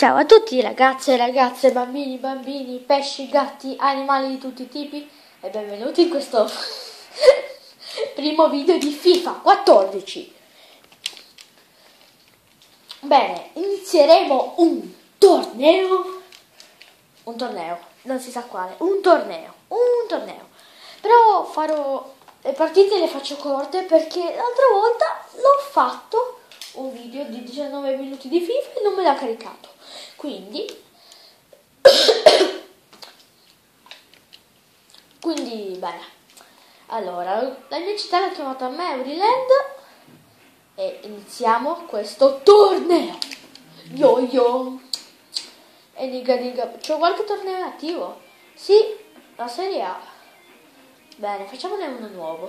Ciao a tutti ragazze e ragazze, bambini, bambini, pesci, gatti, animali di tutti i tipi e benvenuti in questo primo video di FIFA 14. Bene, inizieremo un torneo, non si sa quale, un torneo. Però farò le partite, le faccio corte perché l'altra volta l'ho fatto un video di 19 minuti di FIFA e non me l'ha caricato. Quindi bene. Allora, la mia città l'ha chiamata Maryland e iniziamo questo torneo. Yo. E diga, c'ho qualche torneo attivo? Sì, la Serie A. Bene, facciamone uno nuovo.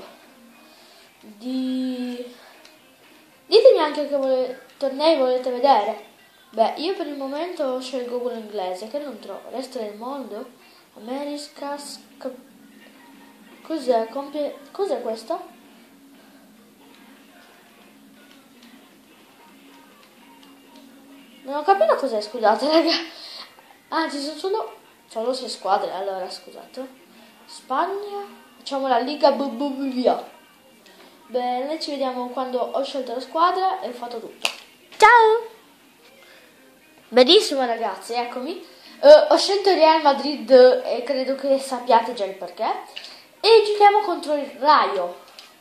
Ditemi anche che tornei volete vedere. Beh, io per il momento scelgo quello inglese, che non trovo. Resto del mondo? Americas. Cos'è? Cos'è questo? Non ho capito cos'è, scusate, raga. Ah, ci sono solo 6 squadre, allora scusate. Spagna. Facciamo la Liga via. Bene, ci vediamo quando ho scelto la squadra e ho fatto tutto. Ciao! Benissimo ragazzi, eccomi. Ho scelto il Real Madrid e credo che sappiate già il perché. E giochiamo contro il Rayo.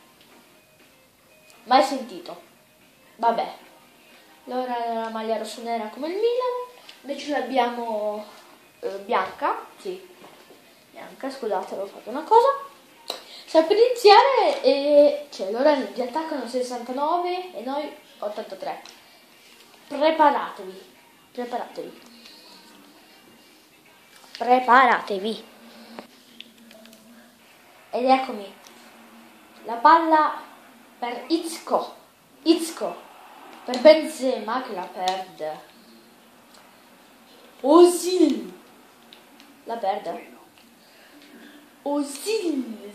Mai sentito. Vabbè. Allora la maglia rossonera come il Milan. Invece l'abbiamo bianca. Sì, bianca, scusate, avevo fatto una cosa. Sta per iniziare cioè l'ora di attacco sono 69 e noi 83. Preparatevi. Ed eccomi. La palla per Isco. Per Benzema che la perde. Ozil. La perde. Ozil.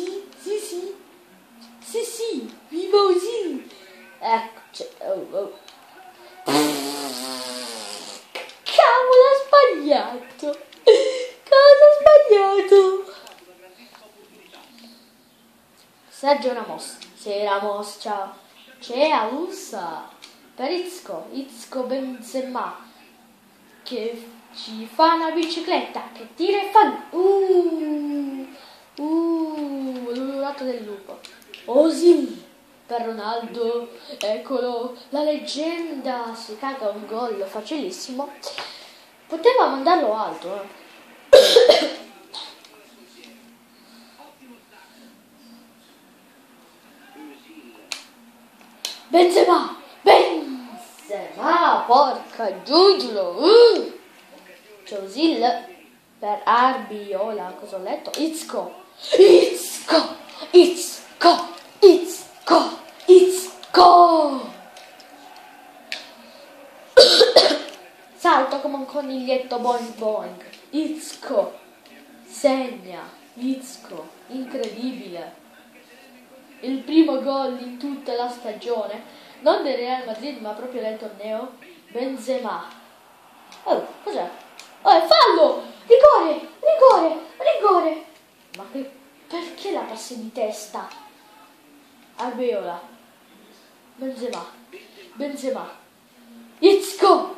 Sì. Viva Ozil. Ecco. Oh. Cavolo, ha sbagliato. Cosa ha sbagliato? Sergio Ramos. Sì, Ramos, ciao. C'è Alussa. Per Isco Benzema. Che ci fa una bicicletta. Che tira e fa. L'urato del lupo. Ozil. Per Ronaldo, eccolo, la leggenda, si caga un gol facilissimo, poteva mandarlo alto, Benzema, porca giuglo, Ozil per Arbiola, cosa ho letto? Isco. Salta come un coniglietto boing. Isco. Segna. Isco. Incredibile. Il primo gol in tutta la stagione. Non del Real Madrid ma proprio del torneo. Benzema. Oh, cos'è? Oh, è fallo! Rigore! Ma perché la passi di testa? Arbeola. Benzema. Isco.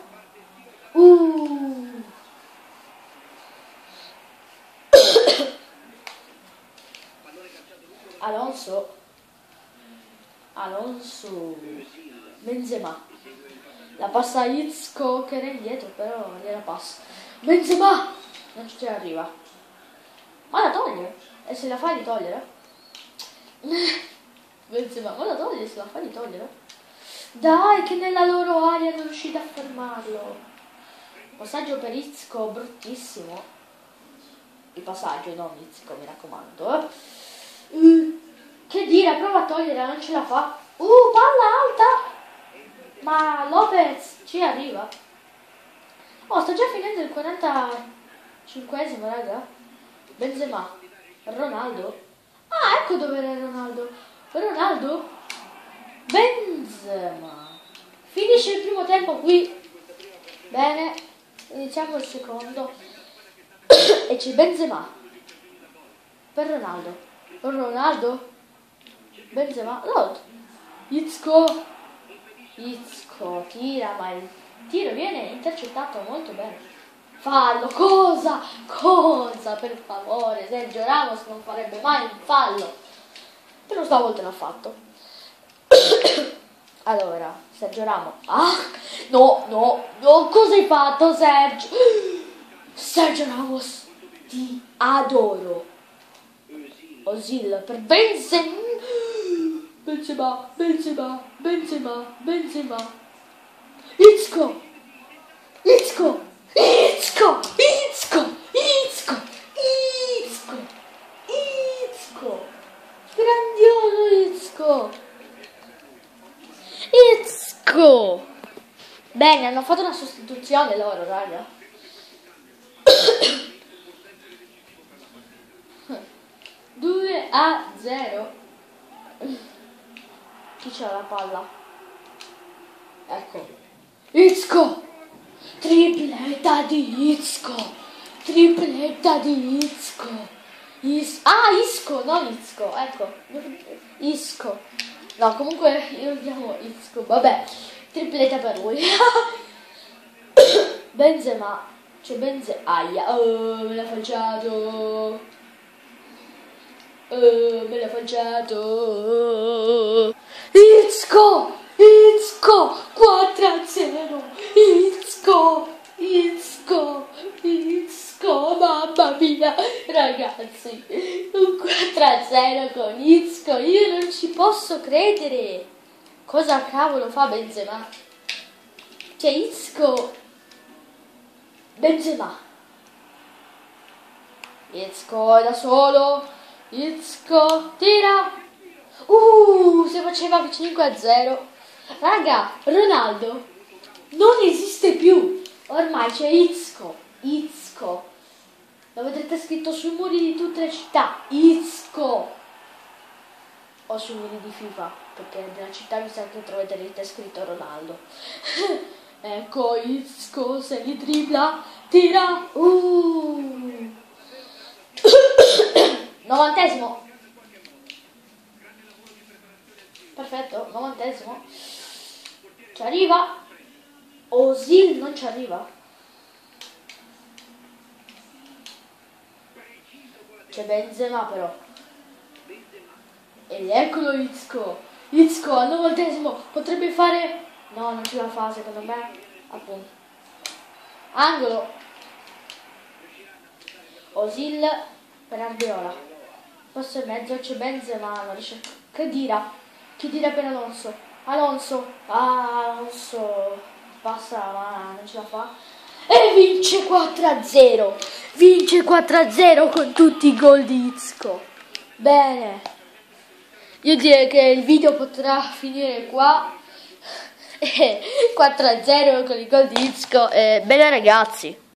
Alonso. Benzema. La passa a Isco che era indietro, però gliela passa. Benzema. Non ci arriva. Ma la toglie? E se la fai di togliere? Benzema, ma la toglie se la fai di togliere? Dai, che nella loro area non riuscite a fermarlo. Passaggio per Isco, bruttissimo. Il passaggio, non Isco, mi raccomando. Che dire, prova a togliere, non ce la fa. Palla alta. Ma Lopez ci arriva. Oh, sta già finendo il 45esimo, raga. Benzema. Ronaldo. Ah, ecco dove era Ronaldo. Benzema. Finisce il primo tempo qui. Bene. iniziamo il secondo. E c'è Benzema per Ronaldo. Ronaldo, Benzema, no, Isco, tira, ma il tiro viene intercettato molto bene. Fallo, cosa, per favore, Sergio Ramos non farebbe mai un fallo, però stavolta l'ha fatto. Allora, Sergio Ramos, no, cosa hai fatto, Sergio? Sergio Ramos, ti adoro. Osil per Benzema. Isco. Grandioso Isco. Bene, hanno fatto una sostituzione loro, raga. 2-0. Chi c'ha la palla? Ecco. Isco! Tripletta di Isco! Isco, non Isco, ecco. Isco. No, comunque io lo chiamo Isco. Vabbè, tripletta per lui. Benzema. C'è Aia. Oh, me l'ha falciato. Isco 4-0. Isco, mamma mia, ragazzi, un 4-0 con Isco, io non ci posso credere. Cosa cavolo fa Benzema? C'è Isco, Benzema, Isco è da solo. Isco tira. Se faceva 5-0. Raga, Ronaldo non esiste più. Ormai c'è Isco. Lo vedrete scritto sui muri di tutte le città. Isco. O sui muri di FIFA, perché nella città mi sa che troverete scritto Ronaldo. Ecco Isco, se li dribbla, tira. 90esimo. Perfetto, 90esimo. Ci arriva. Osil non ci arriva. C'è Benzema però. Ed eccolo Isco al 90esimo. Potrebbe fare... No, non ce la fa secondo me. Appunto. Angolo. Osil per Ardiola. Posto in mezzo, c'è Benzema, non riesce. Che dira per Alonso. Alonso passa, ma non ce la fa. E vince 4-0 con tutti i gol di Isco. Bene, io direi che il video potrà finire qua. 4-0 con i gol di Isco. Bene ragazzi.